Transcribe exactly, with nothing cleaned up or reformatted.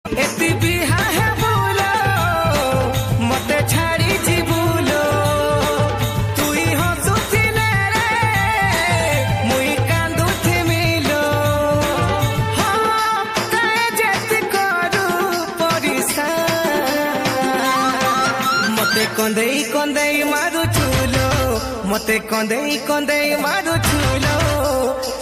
एती बिहा है बोलो मते छाड़ी जी बोलो तुई हसुथिले रे मुई कांदुथि मिलो हाँ काहे जेति करू परिसान मते कंदेई कंदेई मारू छुलो मते कंदेई कंदेई मारू छुलो